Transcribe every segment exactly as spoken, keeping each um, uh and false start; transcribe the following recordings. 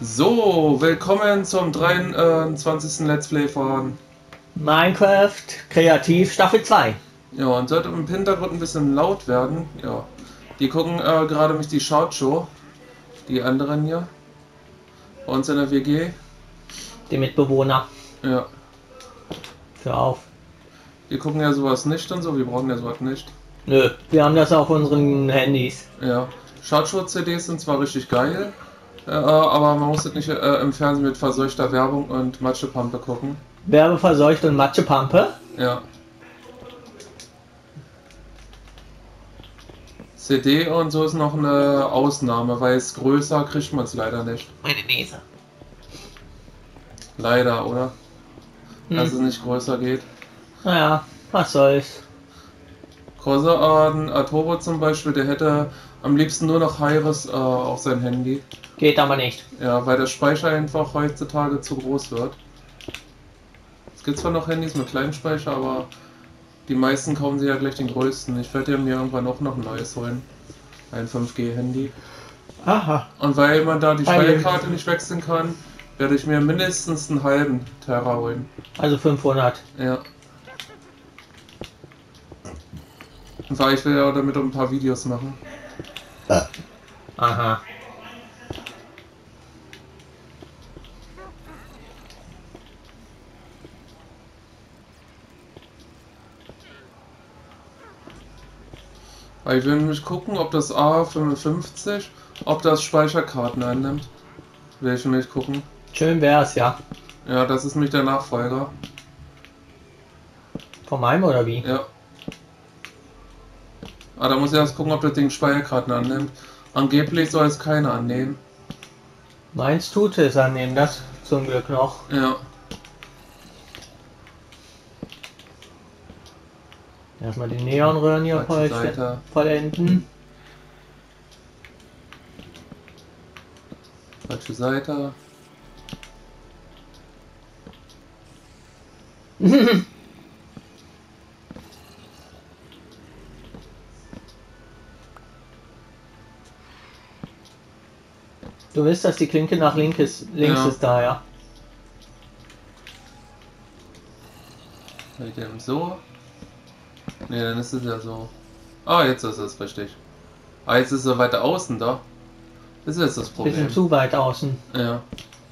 So, willkommen zum dreiundzwanzigsten Let's Play von Minecraft Kreativ Staffel zwei. Ja, und sollte im Hintergrund ein bisschen laut werden. Ja, die gucken äh, gerade mich die Schaut-Show. Die anderen hier. Bei uns in der W G. Die Mitbewohner. Ja. Hör auf. Die gucken ja sowas nicht und so, wir brauchen ja sowas nicht. Nö, wir haben das auf unseren Handys. Ja. Schaut-Show-C Ds sind zwar richtig geil, äh, aber man muss das nicht äh, im Fernsehen mit verseuchter Werbung und Matschepampe gucken. Werbeverseucht und Matschepampe? Ja. C D und so ist noch eine Ausnahme, weil es größer kriegt man es leider nicht. Meine Nase. Leider, oder? Hm. Dass es nicht größer geht. Naja, was soll's. Corsair äh, Turbo zum Beispiel, der hätte am liebsten nur noch Hi-Res äh, auf sein Handy. Geht aber nicht. Ja, weil der Speicher einfach heutzutage zu groß wird. Es gibt zwar noch Handys mit kleinem Speicher, aber die meisten kaufen sich ja gleich den größten. Ich werde mir irgendwann auch noch ein neues holen. Ein fünf G Handy. Aha. Und weil man da die Weil- Speicherkarte nicht wechseln kann, werde ich mir mindestens einen halben Terra holen. Also fünfhundert. Ja. Und weil ich will ja damit ein paar Videos machen. Aha. Weil ich will nämlich gucken, ob das A fünfundfünfzig, ob das Speicherkarten einnimmt. Will ich nämlich gucken. Schön wär's, ja. Ja, das ist nämlich der Nachfolger. Von meinem oder wie? Ja. Ah, da muss ich erst gucken, ob das Ding Speicherkarten annimmt. Angeblich soll es keine annehmen. Meins tut es annehmen, das zum Glück noch. Ja. Erstmal die Neonröhren hier voll Seite. vollenden. Falsche Seite. Du willst, dass die Klinke nach links ist, links Ja. ist da, ja. Mit dem so. Ne, dann ist es ja so. Ah, jetzt ist es richtig. Ah, jetzt ist es so weiter außen da. Das ist jetzt das Problem. Bisschen zu weit außen. Ja.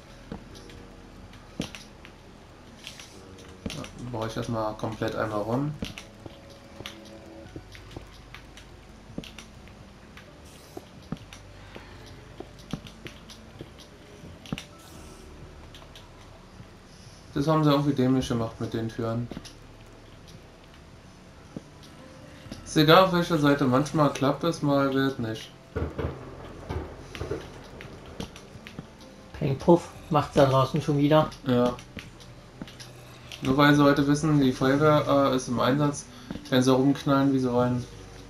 Dann baue ich erstmal komplett einmal rum. Das haben sie irgendwie dämlich gemacht mit den Türen. Ist egal auf welcher Seite, manchmal klappt es, mal wird nicht. Peng Puff macht's da draußen schon wieder. Ja. Nur weil sie heute wissen, die Feuerwehr äh, ist im Einsatz, werden sie rumknallen, wie sie wollen.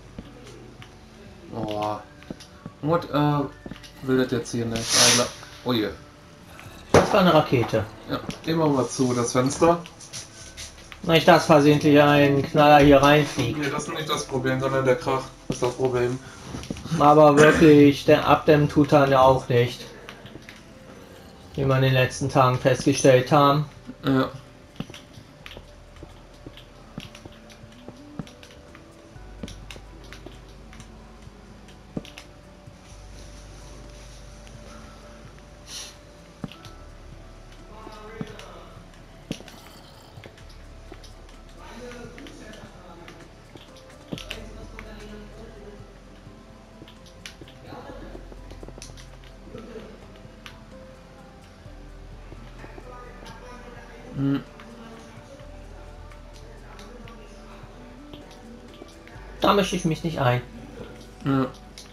Oh. Und äh, will das jetzt hier nicht. Ah, oh je. Das war eine Rakete. Ja, gehen wir mal zu, das Fenster. Nicht, dass versehentlich ein Knaller hier reinfliegt. Nee, das ist nicht das Problem, sondern der Krach ist das Problem. Aber wirklich, der Abdämmen tut er ja auch nicht. Wie wir in den letzten Tagen festgestellt haben. Ja. Hm. Da mische ich mich nicht ein. Ja.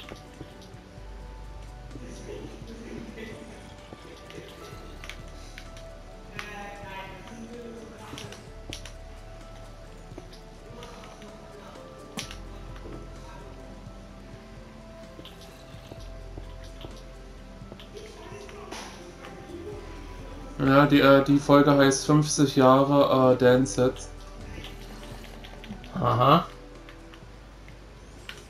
Ja, die, äh, die Folge heißt fünfzig Jahre äh, Dance Sets. Aha.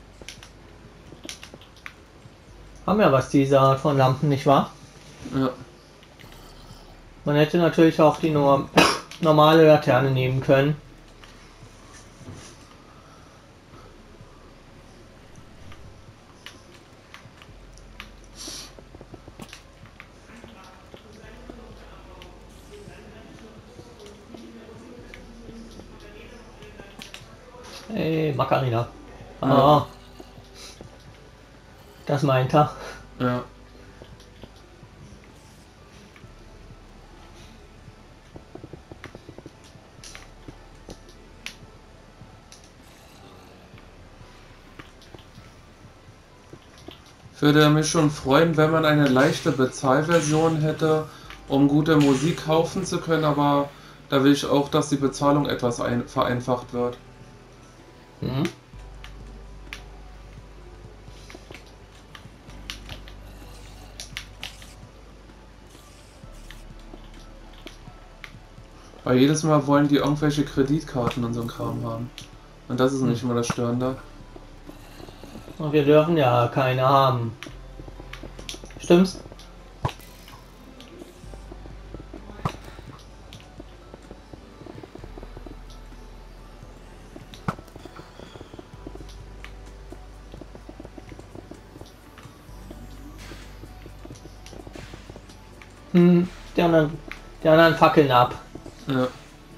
Haben ja was diese Art von Lampen, nicht wahr? Ja. Man hätte natürlich auch die nur normale Laterne nehmen können. Hey, Macarena. Ah, Ja. das meint er. Ja. Würde mich schon freuen, wenn man eine leichte Bezahlversion hätte, um gute Musik kaufen zu können, aber da will ich auch, dass die Bezahlung etwas ein vereinfacht wird. Hm? Weil jedes Mal wollen die irgendwelche Kreditkarten und so ein Kram haben. Und das ist nicht immer das Störende. Und wir dürfen ja keine haben. Stimmt's? Hm, die anderen, die anderen fackeln ab. Ja.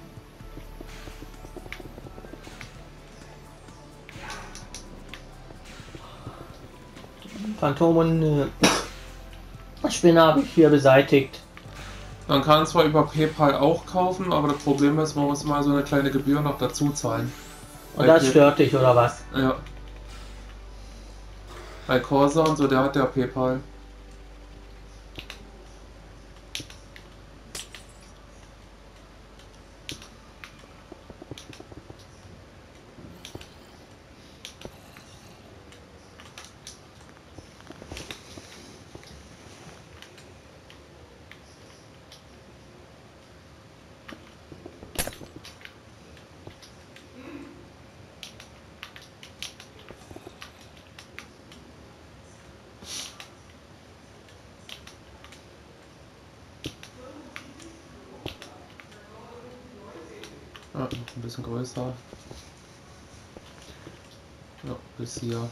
Phantom und äh, Spinne habe ich hier beseitigt. Man kann zwar über PayPal auch kaufen, aber das Problem ist, man muss mal so eine kleine Gebühr noch dazu zahlen. Und Bei das Pay- stört dich, oder was? Ja. Bei Corsa und so, der hat ja PayPal. Ja, ein bisschen größer. Ja, bis hier.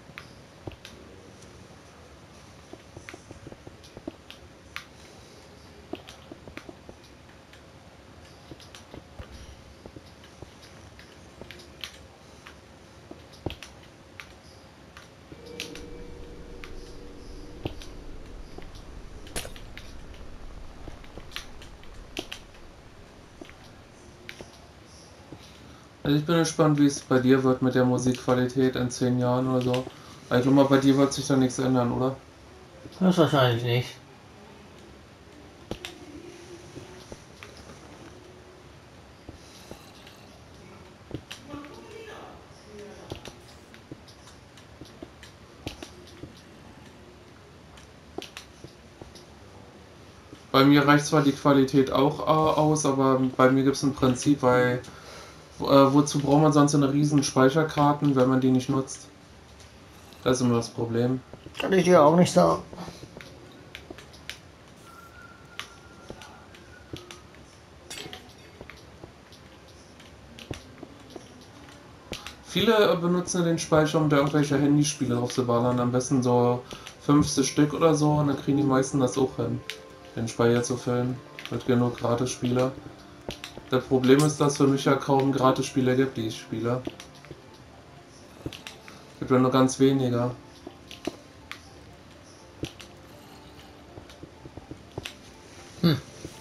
Also ich bin gespannt, wie es bei dir wird mit der Musikqualität in zehn Jahren oder so. Ich glaube mal, bei dir wird sich da nichts ändern, oder? Das wahrscheinlich nicht. Bei mir reicht zwar die Qualität auch äh, aus, aber bei mir gibt es ein Prinzip, weil äh, wozu braucht man sonst eine riesen Speicherkarten, wenn man die nicht nutzt? Das ist immer das Problem. Kann ich dir auch nicht sagen. Viele benutzen den Speicher, um da irgendwelche Handyspiele drauf zu ballern. Am besten so fünfzig Stück oder so, und dann kriegen die meisten das auch hin, den Speicher zu füllen. Mit genug Gratis-Spiele. Das Problem ist, dass es für mich ja kaum Gratis-Spiele gibt, die ich spiele. Es gibt ja nur ganz wenige. Hm.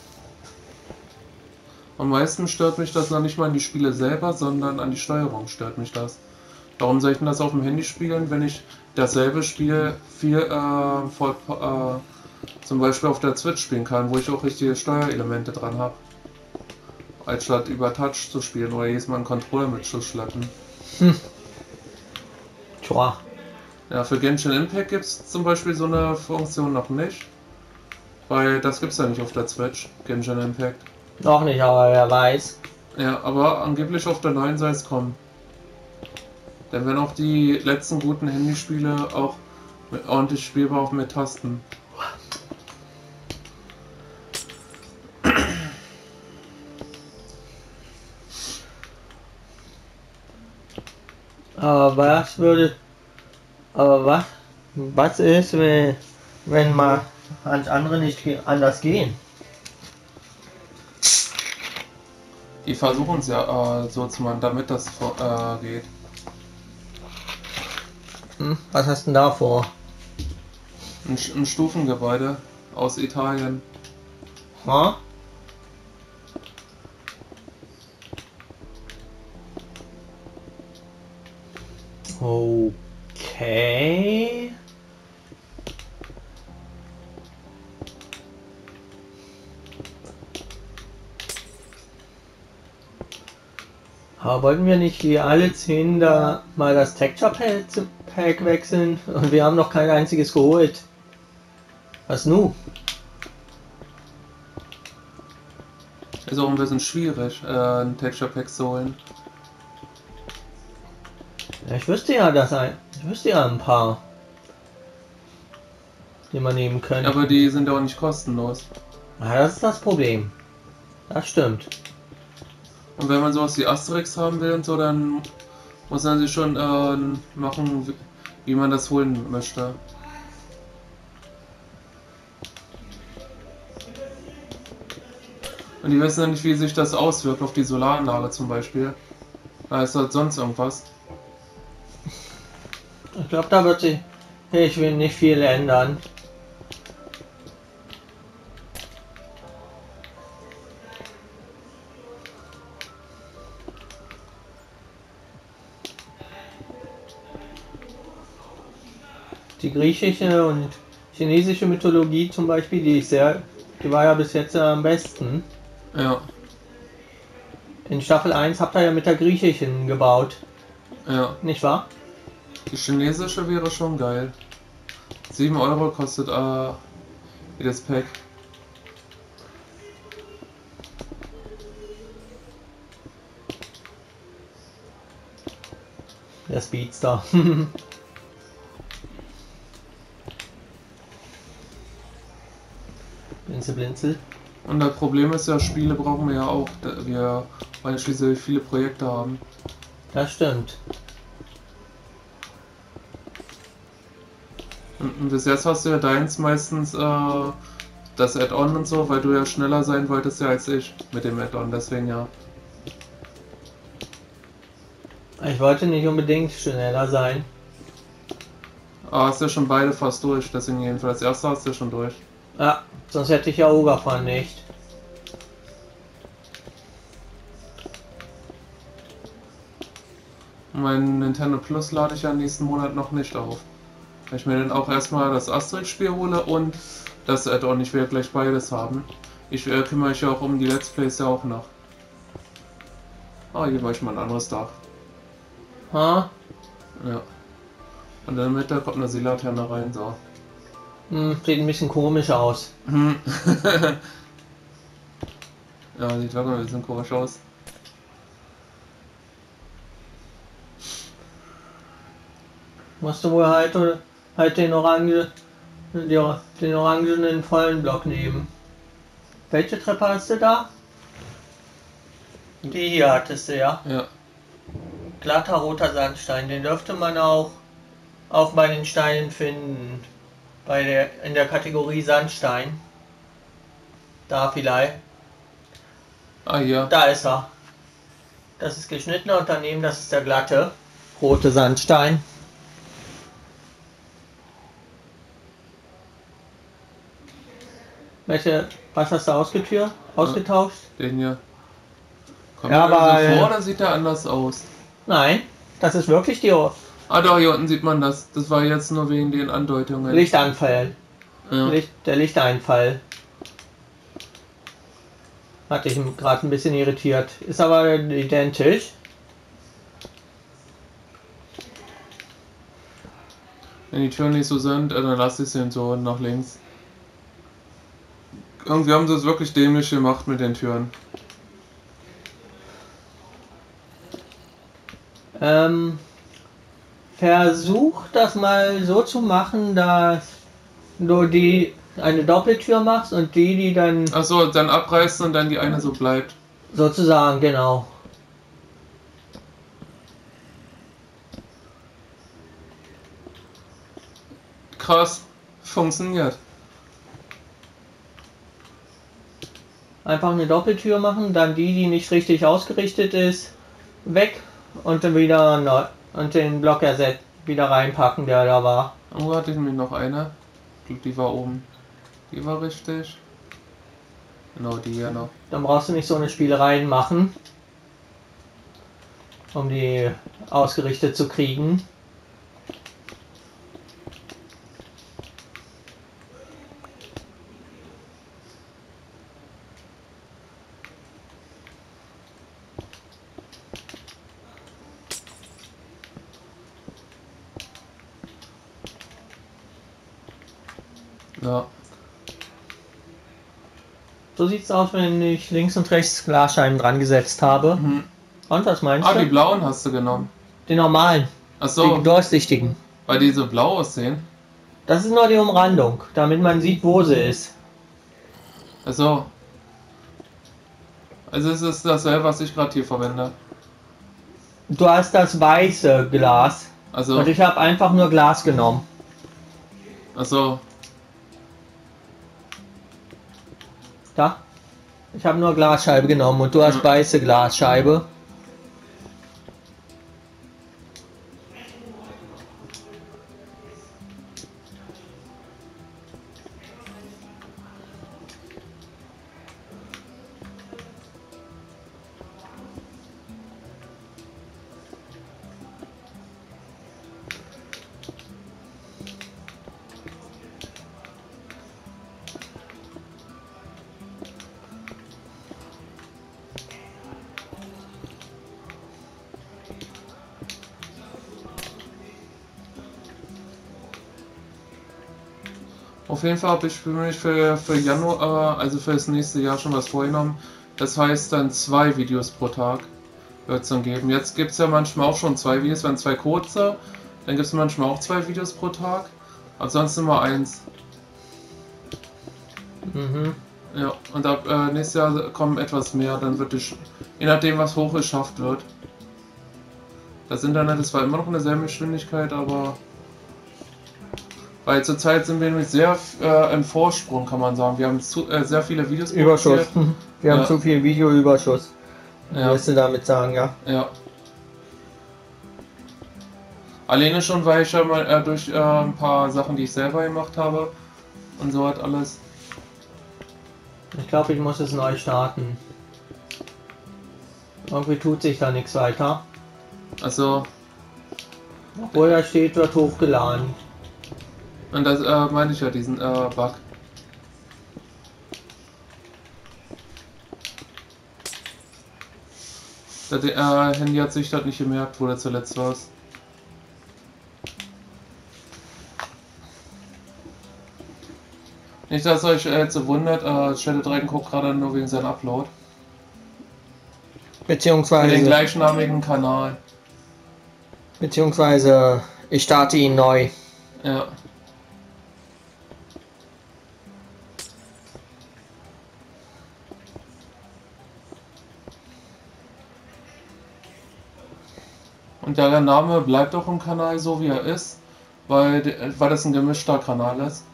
Am meisten stört mich das noch nicht mal an die Spiele selber, sondern an die Steuerung stört mich das. Warum soll ich denn das auf dem Handy spielen, wenn ich dasselbe Spiel viel äh, voll, äh, zum Beispiel auf der Switch spielen kann, wo ich auch richtige Steuerelemente dran habe? Als statt über Touch zu spielen oder jedes Mal einen Controller mitzuschleppen. Hm. Tja. Ja, für Genshin Impact gibt es zum Beispiel so eine Funktion noch nicht. Weil das gibt's ja nicht auf der Switch, Genshin Impact. Noch nicht, aber wer weiß. Ja, aber angeblich auf der neuen soll es kommen. Dann werden auch die letzten guten Handyspiele auch mit, ordentlich spielbar auch mit Tasten. Aber was würde... Aber was... Was ist, wenn, wenn mal ans andere nicht ge- anders gehen? Die versuchen es ja äh, so zu machen, damit das äh, geht. Hm? Was hast du denn da vor? Ein, ein Stufengebäude aus Italien. Ha? Okay. Aber wollten wir nicht hier alle zehn da mal das Texture Pack Pack wechseln? Und wir haben noch kein einziges geholt. Was nu? Ist auch ein bisschen schwierig, äh, ein Texture Pack zu holen. Ja, ich wüsste ja, dass ein, ich wüsste ja ein paar, die man nehmen könnte. Aber die sind auch nicht kostenlos. Ja, das ist das Problem. Das stimmt. Und wenn man sowas wie Asterix haben will und so, dann muss man sich schon äh, machen, wie man das holen möchte. Und die wissen ja nicht, wie sich das auswirkt auf die Solaranlage zum Beispiel. Da ist halt sonst irgendwas. Ich glaube, da wird sich ich will nicht viel ändern. Die griechische und chinesische Mythologie zum Beispiel, die ich sehr, die war ja bis jetzt am besten. Ja. In Staffel eins habt ihr ja mit der griechischen gebaut. Ja. Nicht wahr? Die chinesische wäre schon geil. sieben Euro kostet äh, jedes Pack. Der Speedster. Blinzel, blinzel. Und das Problem ist ja, Spiele brauchen wir ja auch. Wir wollen schließlich viele Projekte haben. Das stimmt. Und bis jetzt hast du ja deins meistens äh, das Add-on und so, weil du ja schneller sein wolltest ja als ich mit dem Add-on, deswegen ja. Ich wollte nicht unbedingt schneller sein. Aber hast ja schon beide fast durch, deswegen jedenfalls das erste hast du ja schon durch. Ja, sonst hätte ich ja Ogafan nicht. Mein Nintendo Plus lade ich ja nächsten Monat noch nicht auf. Weil ich mir dann auch erstmal das Asterix-Spiel hole und das Add-on. Ich will ja gleich beides haben. Ich äh, kümmere mich ja auch um die Let's Plays ja auch noch. Ah, hier war ich mal ein anderes Dach. Ha? Ja. Und in der Mitte kommt eine Seelaterne rein, so. Hm, sieht ein bisschen komisch aus. Hm. Ja, sieht wirklich ein bisschen komisch aus. Musst du wohl halt, halt den Orange, den, den orangenen vollen Block nehmen. Welche Treppe hast du da? Die hier hattest du, ja? Ja. Glatter roter Sandstein, den dürfte man auch, auch bei den Steinen finden. Bei der, in der Kategorie Sandstein. Da vielleicht. Ah, ja. Da ist er. Das ist geschnittener und daneben, das ist der glatte rote Sandstein. Welche, was hast du ausgetür, ausgetauscht? Den hier. Kommt Ja, mir aber, so vor, äh, oder sieht der anders aus? Nein, das ist wirklich die O- Ah, doch, hier unten sieht man das. Das war jetzt nur wegen den Andeutungen. Lichtanfall. Ja. Licht, der Lichteinfall. Hat dich gerade ein bisschen irritiert. Ist aber identisch. Wenn die Türen nicht so sind, äh, dann lasse ich sie so nach links. Irgendwie haben sie es wirklich dämlich gemacht mit den Türen. Ähm, versuch das mal so zu machen, dass du die eine Doppeltür machst und die, die dann Achso, dann abreißen und dann die eine so bleibt. sozusagen, genau. Krass. Funktioniert. Einfach eine Doppeltür machen, dann die, die nicht richtig ausgerichtet ist, weg und dann wieder neu und den Block ersetzt, wieder reinpacken, der da war. Wo hatte ich nämlich noch eine? Die war oben. Die war richtig. Genau, die hier noch. Dann brauchst du nicht so eine Spielereien machen, um die ausgerichtet zu kriegen. Ja. So sieht's aus, wenn ich links und rechts Glasscheiben dran gesetzt habe. Mhm. Und was meinst Ah, du? die blauen hast du genommen. Die normalen, Ach so, die durchsichtigen. weil die so blau aussehen. Das ist nur die Umrandung, damit man sieht, wo sie ist. Ach so. Also es ist dasselbe, was ich gerade hier verwende. Du hast das weiße Glas Also, und ich habe einfach nur Glas genommen. also, Da? Ich habe nur Glasscheibe genommen und du hast Ja. weiße Glasscheibe. auf jeden Fall habe ich für mich für, für Januar, also für das nächste Jahr schon was vorgenommen. Das heißt dann zwei Videos pro Tag wird es dann geben. Jetzt gibt es ja manchmal auch schon zwei Videos, wenn zwei kurze, dann gibt es manchmal auch zwei Videos pro Tag. Ansonsten immer eins. Mhm. Ja, und ab äh, nächstes Jahr kommen etwas mehr, dann wird es, je nachdem was hochgeschafft wird. Das Internet ist zwar immer noch in derselben Geschwindigkeit, aber weil zurzeit sind wir nämlich sehr äh, im Vorsprung, kann man sagen. Wir haben zu, äh, sehr viele Videos Überschuss. produziert. Wir haben Ja. zu viel Videoüberschuss. Ja. Willst du damit sagen, ja? Ja. Alleine schon, weil ich ja mal äh, durch äh, ein paar Sachen, die ich selber gemacht habe und so hat alles. Ich glaube, ich muss es neu starten. Irgendwie tut sich da nichts weiter. Also, Obwohl da steht, wird hochgeladen. und das äh, meinte ich ja, diesen äh, Bug. Das äh, Handy hat sich das nicht gemerkt, wo der zuletzt war. Nicht, dass euch äh, jetzt so wundert, äh, Shadow Dragon guckt gerade nur wegen seinem Upload. Für den Beziehungsweise, gleichnamigen Kanal. beziehungsweise ich starte ihn neu. Ja. Und der Name bleibt auch im Kanal so wie er ist, weil, de- weil das ein gemischter Kanal ist.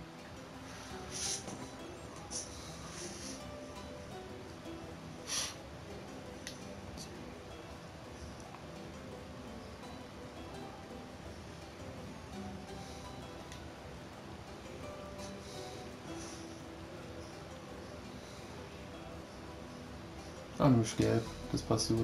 Ah, nicht gelb, das passt gut.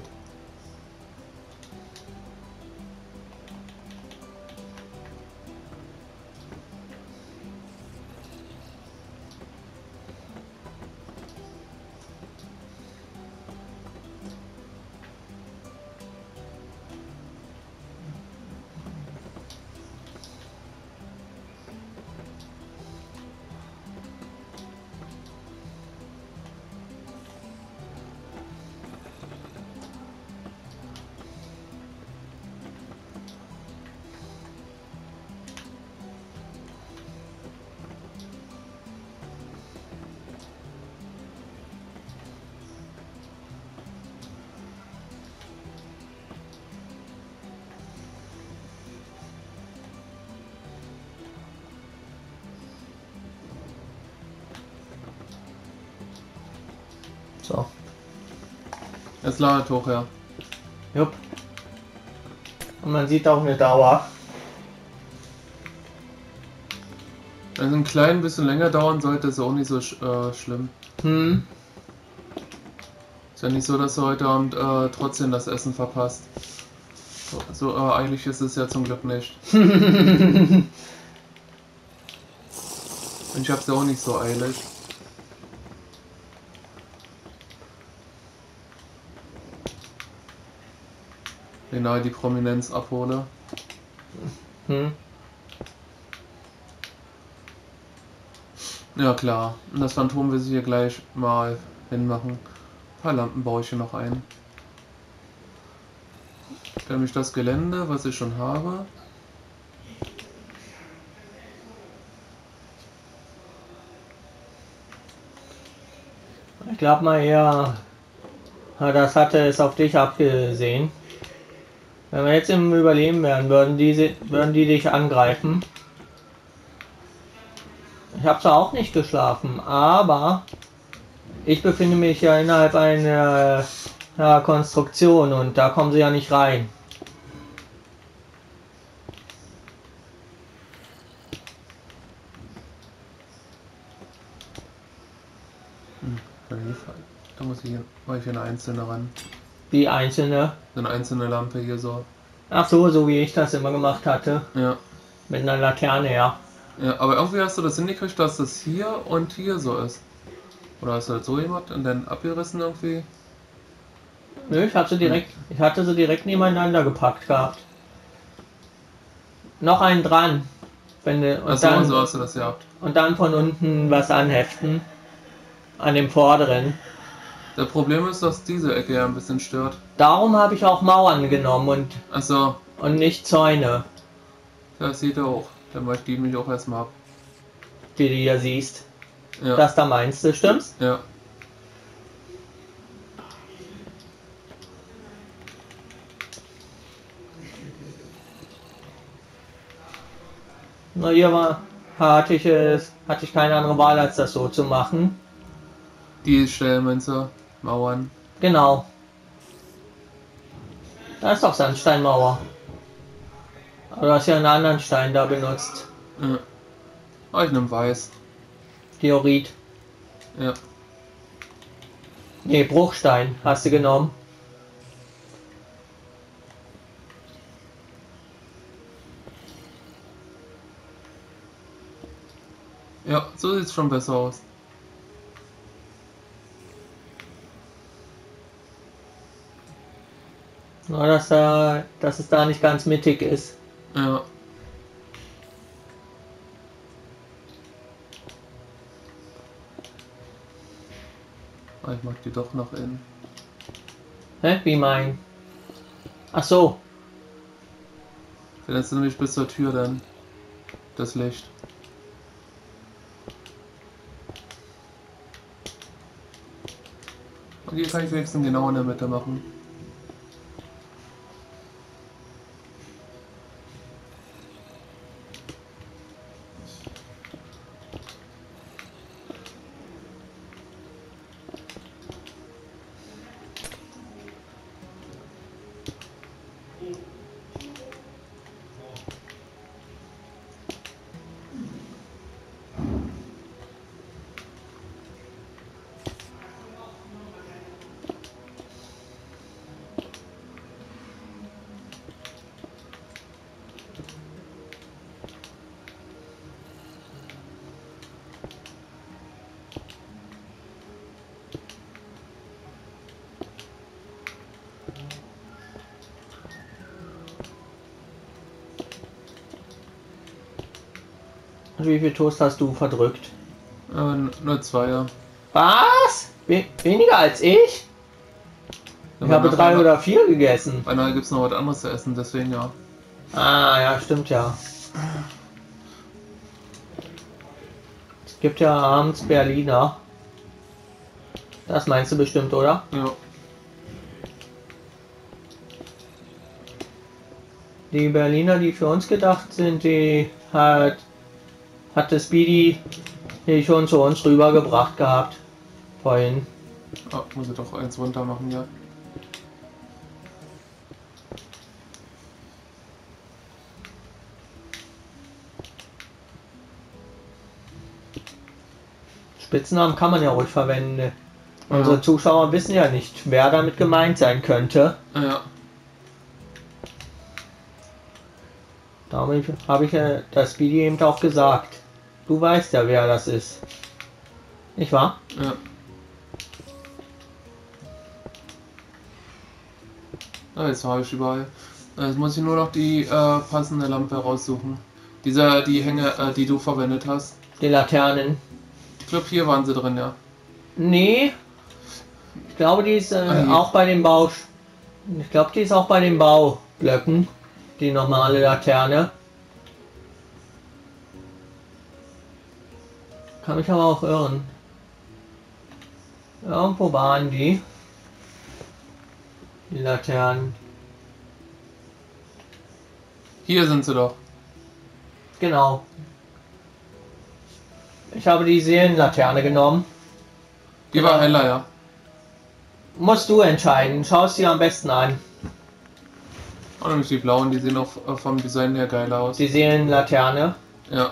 So. Es ladet hoch, ja. Jupp. Und man sieht auch eine Dauer. Wenn es ein klein bisschen länger dauern sollte, ist auch nicht so sch äh, schlimm. Hm. Ist ja nicht so, dass du heute Abend äh, trotzdem das Essen verpasst. So, so äh, eilig ist es ja zum Glück nicht. Und ich hab's ja auch nicht so eilig. Genau, die Prominenz abhole. Hm. Ja klar, und das Phantom will sich hier gleich mal hinmachen. Ein paar Lampen baue ich hier noch ein. Nämlich das Gelände, was ich schon habe. Ich glaube mal eher, das hatte es auf dich abgesehen. Wenn wir jetzt im Überleben wären, würden die, würden die dich angreifen. Ich habe zwar auch nicht geschlafen, aber ich befinde mich ja innerhalb einer, einer Konstruktion und da kommen sie ja nicht rein. Hm, da muss ich hier, mache ich hier eine einzelne ran. Die einzelne? So eine einzelne Lampe hier so. Ach so, so wie ich das immer gemacht hatte. Ja. Mit einer Laterne, ja. Ja, aber irgendwie hast du das hingekriegt, dass das hier und hier so ist. Oder hast du halt so jemand und dann abgerissen irgendwie? Nö, ich hatte direkt, ich hatte sie direkt nebeneinander gepackt gehabt. Noch einen dran. Wenn du, und, Achso, dann, so hast du das gehabt. und dann von unten was anheften. An dem vorderen. Das Problem ist, dass diese Ecke ja ein bisschen stört. Darum habe ich auch Mauern genommen und, Achso. und nicht Zäune. Das sieht er auch. Dann mache ich die mich auch erstmal ab. Die du hier siehst. Ja. Das da meinst du, stimmt's? Ja. Na, hier war, hatte ich es, hatte ich keine andere Wahl, als das so zu machen. Die Stellen, meinst du? Mauern. Genau. Da ist doch Sandsteinmauer. Aber du hast ja einen anderen Stein da benutzt. Ja. Oh, ich nehme weiß. Diorit. Ja. Nee, Bruchstein hast du genommen. Ja, so sieht's schon besser aus. Nur, dass, da, dass es da nicht ganz mittig ist. Ja. Oh, ich mag die doch noch in. Hä? Wie mein? Ach so. Vielleicht nämlich bis zur Tür dann. Das Licht. Und hier kann ich wenigstens genau in der Mitte machen. Wie viel Toast hast du verdrückt? Äh, nur zwei, ja. Was? We weniger als ich? Ich habe drei oder vier gegessen. Beinahe gibt es noch was anderes zu essen, deswegen ja. Ah, ja, stimmt ja. Es gibt ja abends Berliner. Das meinst du bestimmt, oder? Ja. Die Berliner, die für uns gedacht sind, die hat, hat das Speedy die schon zu uns rübergebracht gehabt. Vorhin. Ah, muss ich doch eins runter machen, ja. Spitznamen kann man ja ruhig verwenden. Ja. Unsere Zuschauer wissen ja nicht, wer damit gemeint sein könnte. Ja. Darum habe ich ja das Speedy eben auch gesagt. Du weißt ja, wer das ist. Nicht wahr? Ja. Ah, jetzt habe ich überall. Jetzt muss ich nur noch die äh, passende Lampe raussuchen. Diese, die Hänge, äh, die du verwendet hast. Die Laternen. Ich glaube, hier waren sie drin, ja. Nee. Ich glaube, die ist äh, Ah, auch bei den Bau... Ich glaube, die ist auch bei den Baublöcken. Die normale Laterne. Kann mich aber auch irren. Irgendwo waren die. Die Laternen. Hier sind sie doch. Genau. Ich habe die Seelenlaterne genommen. Die war heller, ja. Musst du entscheiden. Schau es dir am besten an. Und nämlich die blauen, die sehen auch äh, vom Design her geil aus. Die Seelenlaterne. Ja.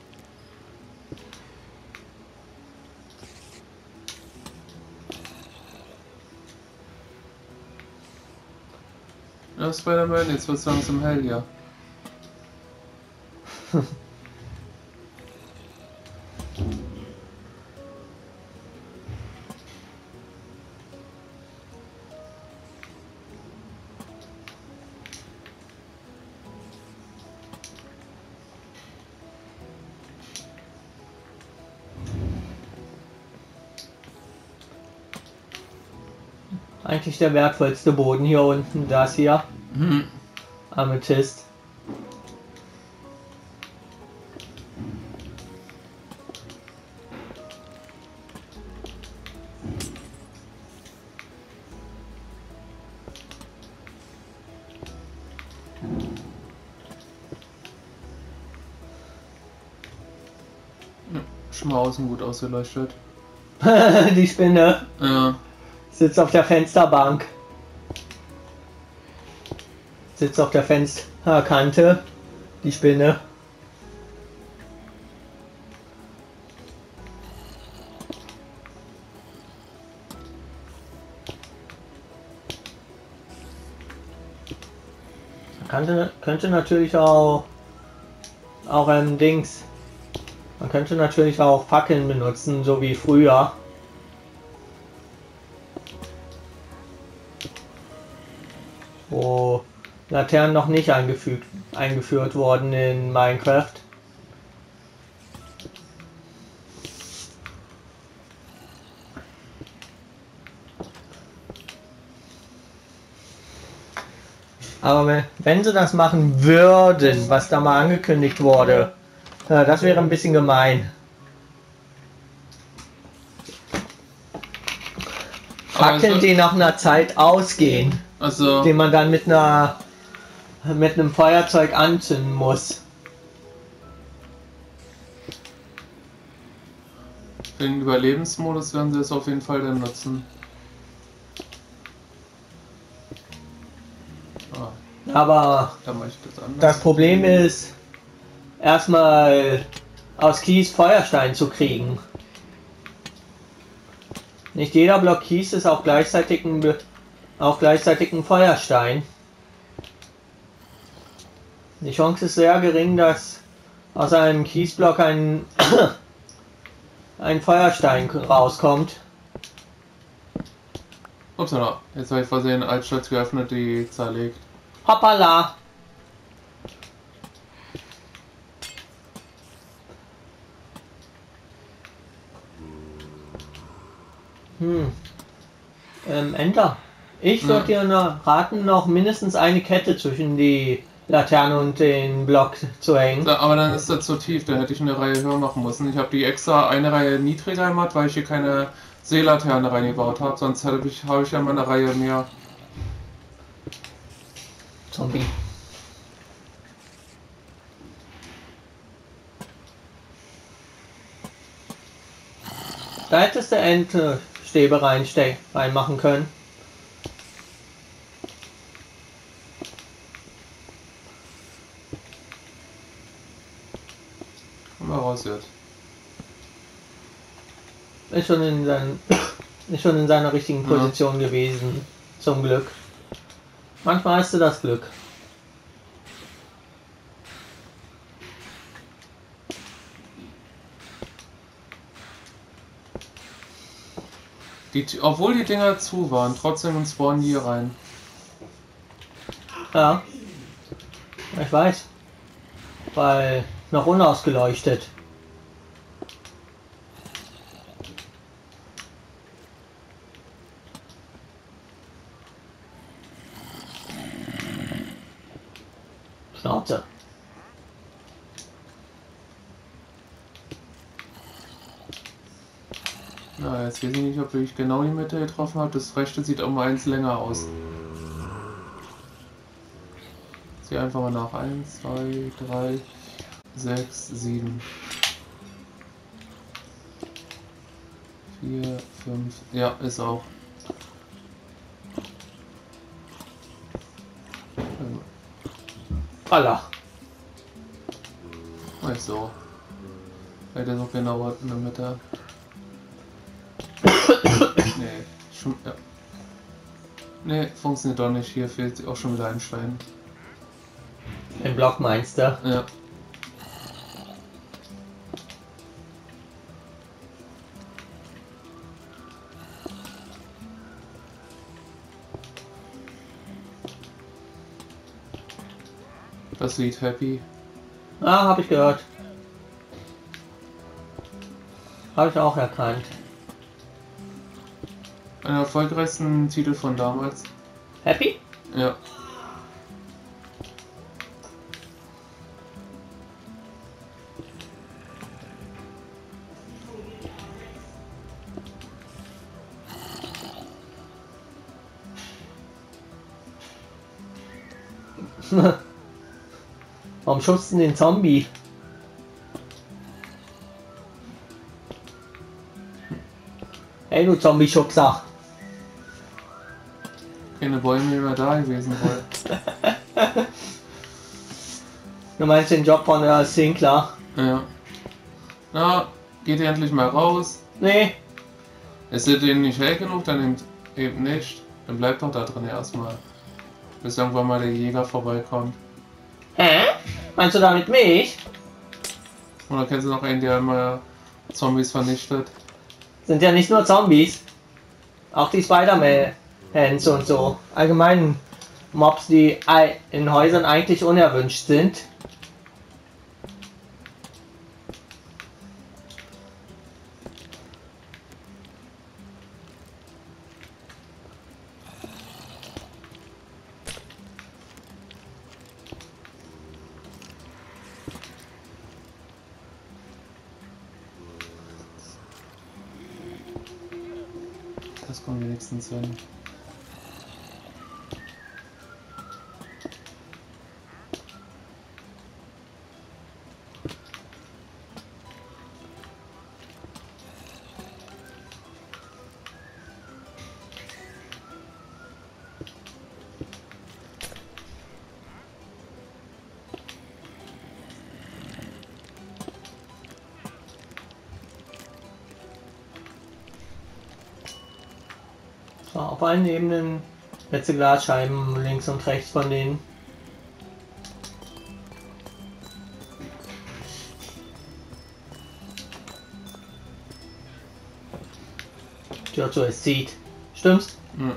Ja, Spider-Man, jetzt wird es langsam hell, ja. Eigentlich der wertvollste Boden hier unten. Das hier. Hm. Amethyst. Schon mal außen gut ausgeleuchtet. Die Spinne Ja. sitzt auf der Fensterbank. Sitzt auf der Fensterkante. Die Spinne. Könnte, könnte natürlich auch auch ein Dings. Man könnte natürlich auch Fackeln benutzen, so wie früher. Wo Laternen noch nicht eingefügt, eingeführt wurden in Minecraft. Aber wenn, wenn sie das machen würden, was da mal angekündigt wurde, ja, das wäre ein bisschen gemein. Fackeln, die nach einer Zeit ausgehen, Also. die man dann mit einer mit einem Feuerzeug anzünden muss. Für den Überlebensmodus werden sie es auf jeden Fall dann nutzen. Ah, Aber da mache ich das anders. das Problem ist, erstmal aus Kies Feuerstein zu kriegen. Nicht jeder Block Kies ist auch gleichzeitig ein, auch gleichzeitig ein Feuerstein. Die Chance ist sehr gering, dass aus einem Kiesblock ein, ein Feuerstein rauskommt. Upsala, jetzt habe ich versehen Altstadt geöffnet, die zerlegt. Hoppala! Hm. Ähm, Enter. Ich würde Ja. dir raten, noch mindestens eine Kette zwischen die Laterne und den Block zu hängen. Ja, aber dann ist das zu tief, da hätte ich eine Reihe höher machen müssen. Ich habe die extra eine Reihe niedriger gemacht, weil ich hier keine Seelaterne reingebaut habe, sonst habe ich, habe ich ja mal eine Reihe mehr. Zombie. Da hättest du Ente Stäbe reinste reinmachen können. Komm mal raus jetzt. Ist schon in seinen, ist schon in seiner richtigen Position ja. gewesen. Zum Glück. Manchmal hast du das Glück. Die, obwohl die Dinger zu waren, trotzdem spawnen die hier rein. Ja. Ich weiß. Weil noch unausgeleuchtet. Schnauze. Na, jetzt weiß ich nicht, ob ich genau die Mitte getroffen habe. Das rechte sieht um eins länger aus. Sieh einfach mal nach. eins, zwei, drei, sechs, sieben. vier, fünf. Ja, ist auch. Allah. Nicht so. Weil der so genau in der Mitte. Nee, schon, ja. Nee, funktioniert doch nicht. Hier fehlt auch schon wieder ein Stein. Im Block meinst du? Ja. Das Lied Happy. Ah, habe ich gehört. Habe ich auch erkannt. Einer der erfolgreichsten Titel von damals. Happy? Ja. Warum schubst du den Zombie? Hey du Zombie-Schubser! Keine Bäume mehr da gewesen wohl. Du meinst den Job von der Sinclair? Ja. Na, geht ihr endlich mal raus? Nee. Ist ihr denen nicht hell genug, dann eben, eben nicht. Dann bleibt doch da drin erstmal. Bis irgendwann mal der Jäger vorbeikommt. Hä? Meinst du damit mich? Oder kennst du noch einen, der immer Zombies vernichtet? Sind ja nicht nur Zombies. Auch die Spider-Mans und so. Allgemein Mobs, die in Häusern eigentlich unerwünscht sind. Das kommt wenigstens hin. So, auf allen Ebenen letzte Glasscheiben links und rechts von denen. Giorgio, es zieht. Stimmt's? Ja.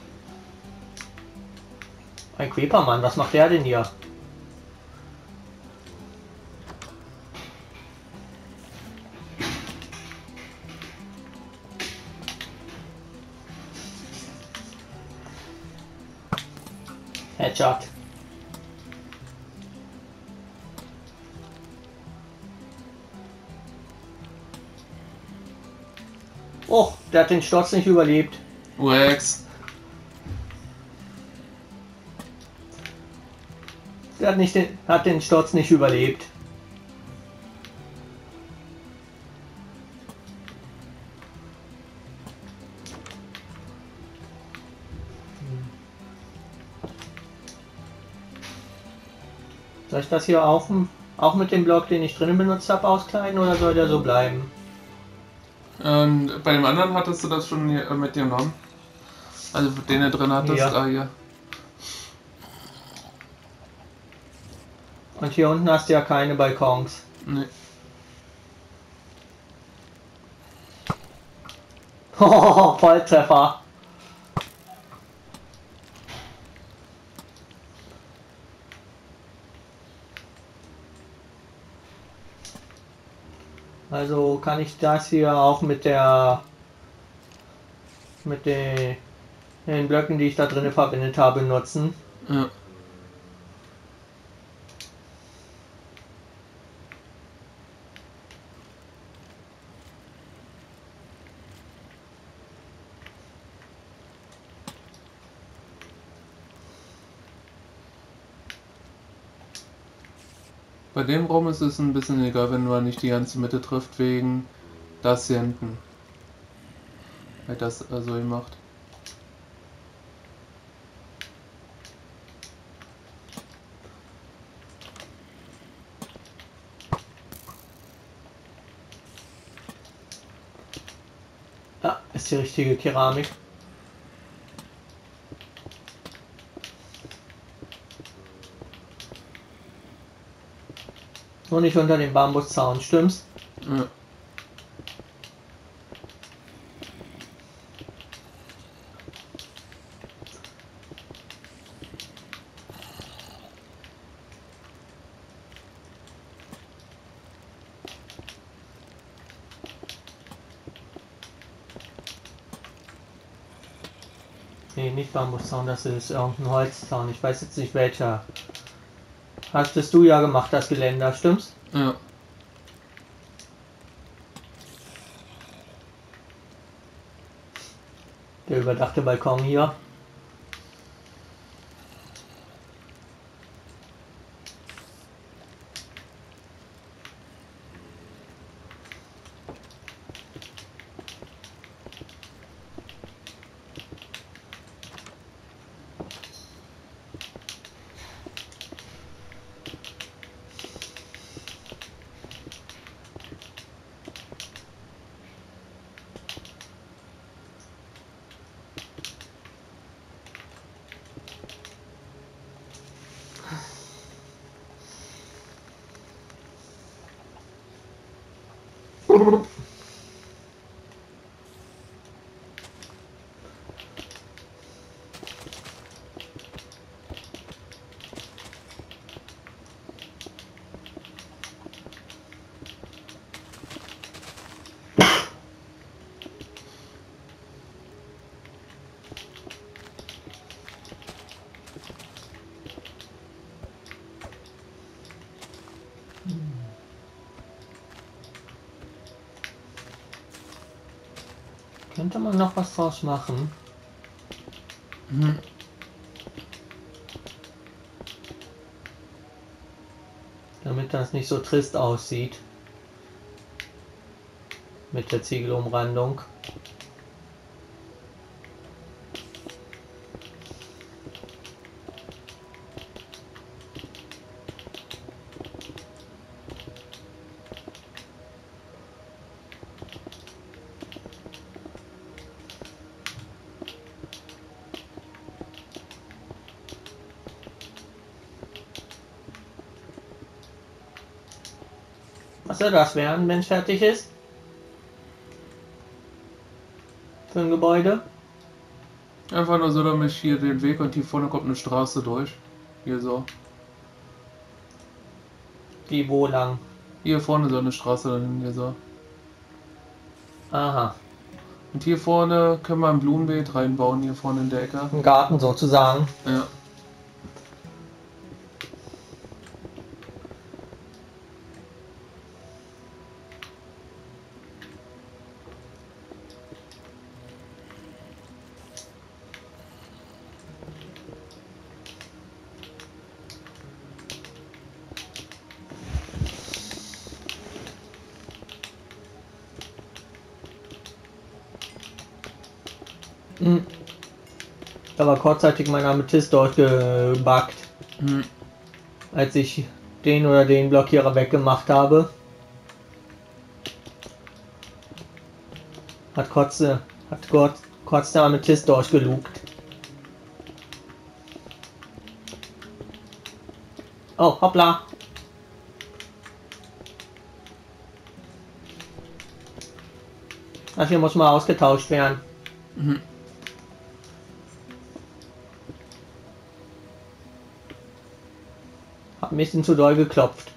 Ein Creepermann, was macht der denn hier? Headshot. Oh, der hat den Sturz nicht überlebt. Wax. Der hat, nicht den, hat den Sturz nicht überlebt. Soll ich das hier auch, auch mit dem Block, den ich drinnen benutzt habe, auskleiden oder soll der so bleiben? Und bei dem anderen hattest du das schon hier, äh, mit dir genommen? Also den du drin hattest, Ja. ah hier. Und hier unten hast du ja keine Balkons. Nee. Oh, Volltreffer. Also kann ich das hier auch mit der mit den, den Blöcken, die ich da drinnen verwendet habe, nutzen. Ja. Bei dem Raum ist es ein bisschen egal, wenn man nicht die ganze Mitte trifft, wegen das hier hinten. Weil das also gemacht. Ja, ist die richtige Keramik. Nur nicht unter dem Bambuszaun, stimmt's? Ja. Nee, nicht Bambuszaun, das ist irgendein Holzzaun. Ich weiß jetzt nicht welcher. Hattest du ja gemacht, das Geländer, stimmt's? Ja. Der überdachte Balkon hier. Könnte man noch was draus machen? Mhm. Damit das nicht so trist aussieht. Mit der Ziegelumrandung. Was soll das werden, wenn es fertig ist? Für ein Gebäude? Einfach nur so, damit ich hier den Weg und hier vorne kommt eine Straße durch. Hier so. Wie wo lang? Hier vorne so eine Straße dann hier so. Aha. Und hier vorne können wir ein Blumenbeet reinbauen, hier vorne in der Ecke. Ein Garten sozusagen. Ja. Hm. Da war kurzzeitig mein Amethyst dort gebackt, Hm. als ich den oder den Blockierer weggemacht habe. Hat kurz, hat kurz, kurz der Amethyst durchgelugt. Oh, hoppla. Das hier muss mal ausgetauscht werden. Mhm. Hab ein bisschen zu doll geklopft.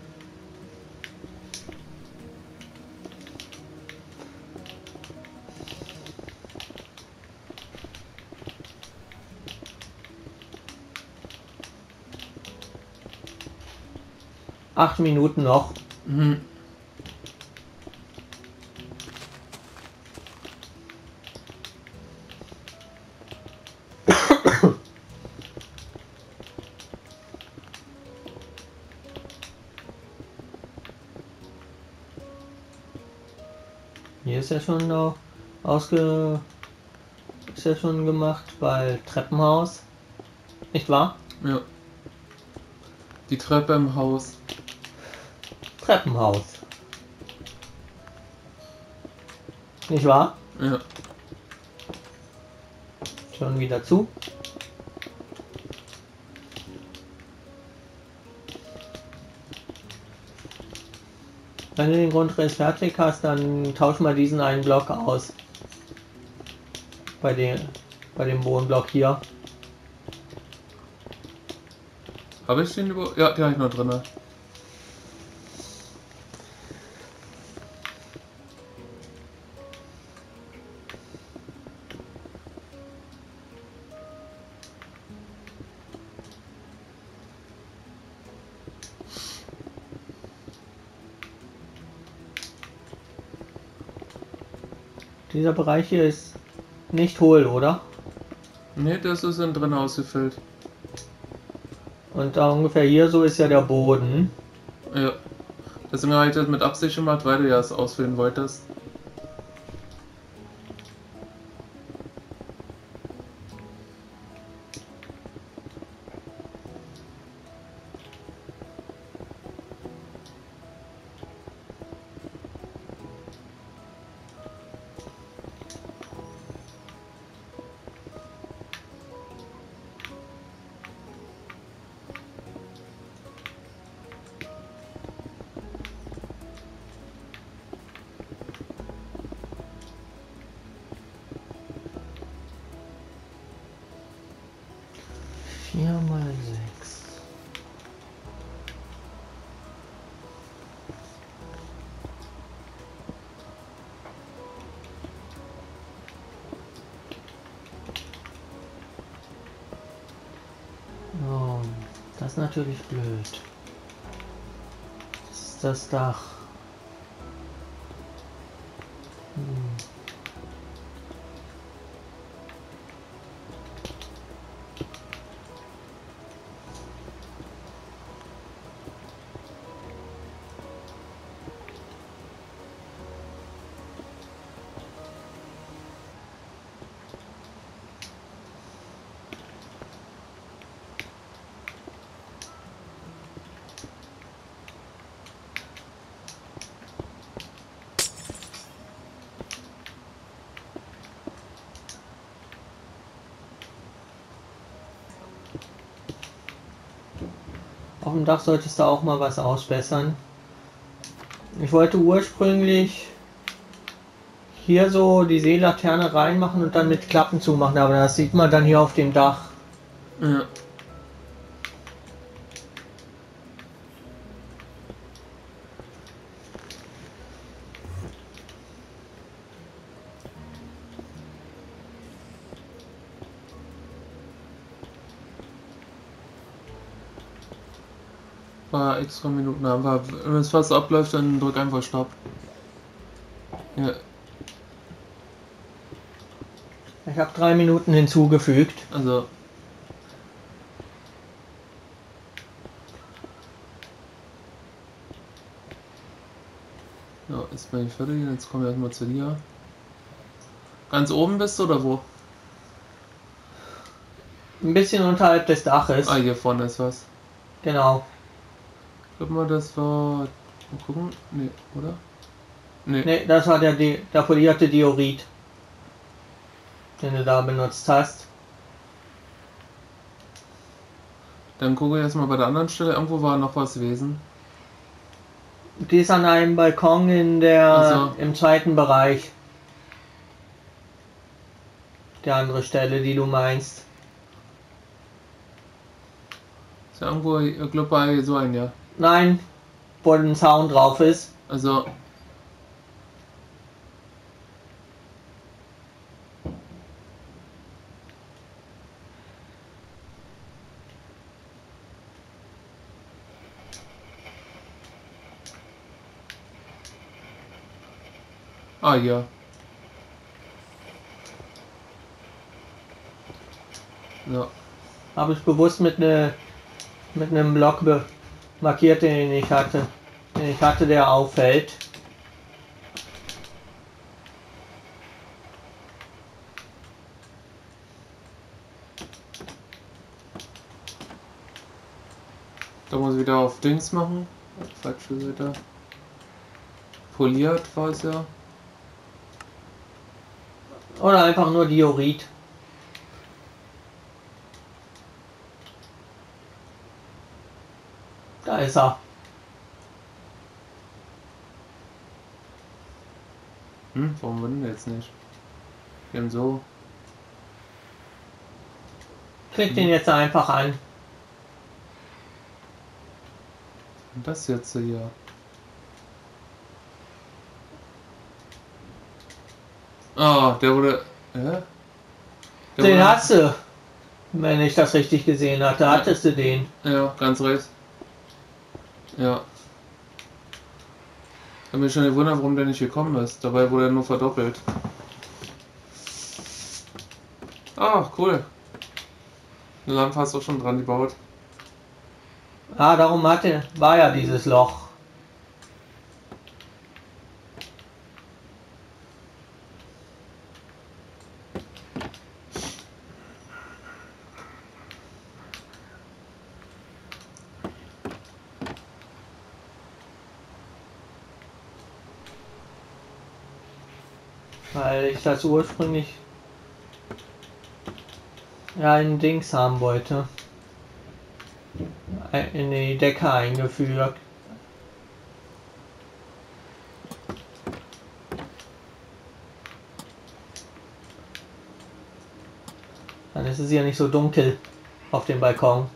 Acht Minuten noch. Mhm. Hier ist ja schon noch ausge... ist ja schon gemacht, weil Treppenhaus. Nicht wahr? Ja. Die Treppe im Haus. Treppenhaus. Nicht wahr? Ja. Schon wieder zu. Wenn du den Grundriss fertig hast, dann tausch mal diesen einen Block aus. Bei dem, bei dem Bodenblock hier. Habe ich den über... Ja, den habe ich noch drin. Dieser Bereich hier ist nicht hohl, oder? Ne, das ist innen drin ausgefüllt. Und da ungefähr hier so ist ja der Boden. Ja. Deswegen habe ich das mit Absicht gemacht, weil du ja es ausfüllen wolltest. vier mal sechs. Oh, das ist natürlich blöd. Das ist das Dach. Hm. Auf dem Dach solltest du auch mal was ausbessern. Ich wollte ursprünglich hier so die Seelaterne reinmachen und dann mit Klappen zumachen, aber das sieht man dann hier auf dem Dach. Ja. Paar extra Minuten haben wir. Wenn es fast abläuft, dann drück einfach Stopp. Ja. Ich habe drei Minuten hinzugefügt. Also. Ja, jetzt bin ich fertig. Jetzt kommen wir erstmal zu dir. Ganz oben bist du oder wo? Ein bisschen unterhalb des Daches. Ah, hier vorne ist was. Genau. Guck mal, das war... Mal gucken. Nee, oder? Nee. Ne, das war der, Di der polierte Diorit, den du da benutzt hast. Dann gucke ich erstmal bei der anderen Stelle. Irgendwo war noch was gewesen. Die ist an einem Balkon in der Also. im zweiten Bereich. Die andere Stelle, die du meinst. Ist ja irgendwo, ich glaube bei so ein, ja. Nein, wo ein Zaun drauf ist. Also. Ah, ja. Ja. Habe ich bewusst mit ne mit einem Block markiert, den ich hatte. Den ich hatte, der auffällt. Da muss ich wieder auf Dings machen. Falsche Seite. Poliert war es ja. Oder einfach nur Diorit. Da ist er. Hm, warum will denn jetzt nicht? Wir haben so. Klick den jetzt einfach an. Und das jetzt hier. Ah, der wurde. Hä? Der Den wurde, hast du. Wenn ich das richtig gesehen hatte, Ja. hattest du den. Ja, ganz rechts. Ja. Ich habe mich schon gewundert, warum der nicht gekommen ist. Dabei wurde er nur verdoppelt. Ah, cool. Eine Lampe hast du auch schon dran gebaut. Ah, darum hatte, war ja dieses Loch. Weil ich das ursprünglich ja ein Dings haben wollte. In die Decke eingefügt. Dann ist es ja nicht so dunkel auf dem Balkon.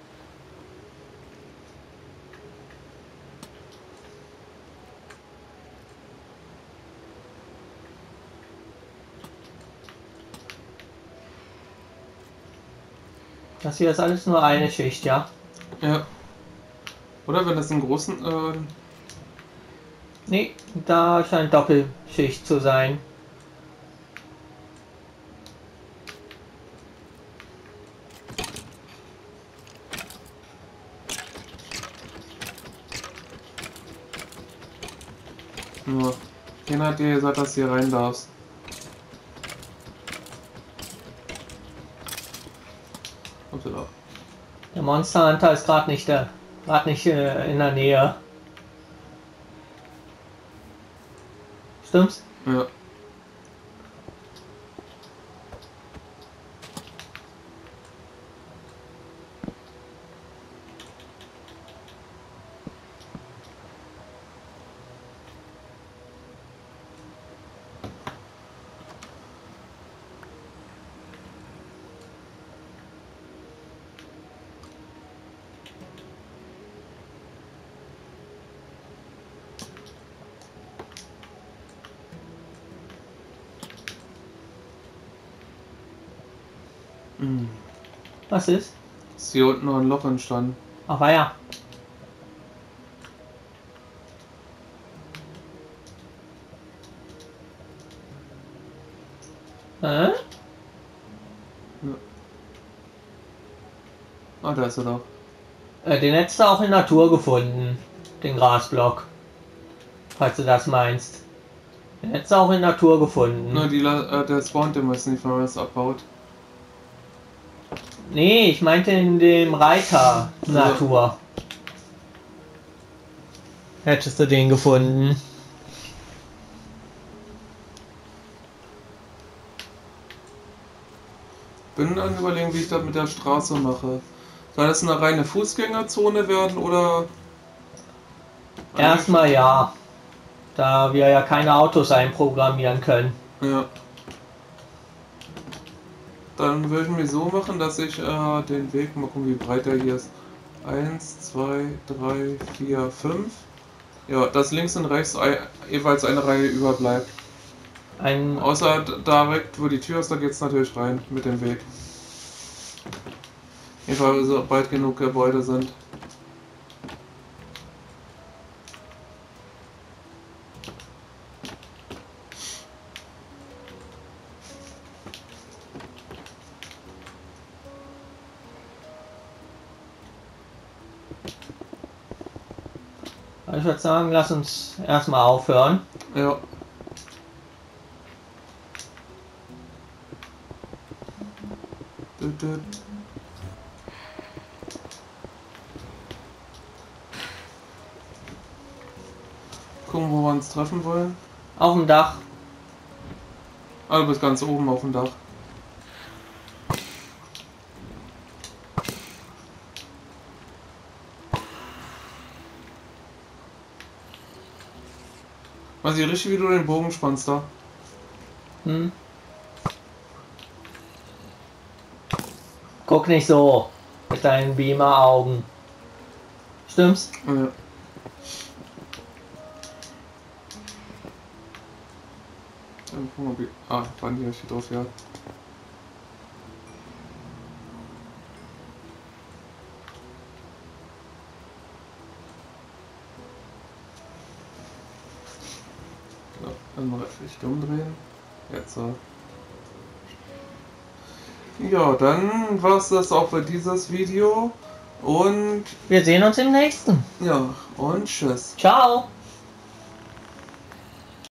Das hier ist alles nur eine Schicht, ja? Ja. Oder wenn das einen großen. Äh, Nee, da scheint Doppelschicht zu sein. nur. Keiner hat dir gesagt, dass du hier rein darfst. Upsala. Der Monster Hunter ist gerade nicht, der, grad nicht äh, in der Nähe. Stimmt's? Ja. Hm. Was ist? Ist hier unten noch ein Loch entstanden. Ach ja. Hä? Ja. Ah, da ist er doch. Äh, den hättest du auch in Natur gefunden. Den Grasblock. Falls du das meinst. Den hättest du auch in Natur gefunden. Nur die, La- äh, der spawnt immer nicht, wenn man das abbaut. Nee, ich meinte in dem Reiter Natur. hättest du den gefunden. Bin an überlegen, wie ich das mit der Straße mache. Soll das eine reine Fußgängerzone werden oder? Erstmal ja. Da wir ja keine Autos einprogrammieren können. Ja. Dann würden wir so machen, dass ich äh, den Weg, mal gucken, wie breit er hier ist. eins, zwei, drei, vier, fünf. Ja, dass links und rechts jeweils eine Reihe überbleibt. Ein Außer direkt, wo die Tür ist, da geht es natürlich rein mit dem Weg. Jedenfalls so bald genug Gebäude sind. Ich würde sagen, lass uns erstmal aufhören. Ja. Dut, dut. Gucken, wo wir uns treffen wollen. Auf dem Dach. Ah, du bist ganz oben auf dem Dach. Weiß ich richtig, wie du den Bogen spannst da? Hm. Guck nicht so mit deinen Beamer-Augen. Stimmt's? Ja. Dann gucken wir, wie. Ah, wann hier steht drauf, ja. So, einmal richtig umdrehen. Jetzt so. Ja, dann war's das auch für dieses Video. Und Wir sehen uns im nächsten. ja, und tschüss. Ciao.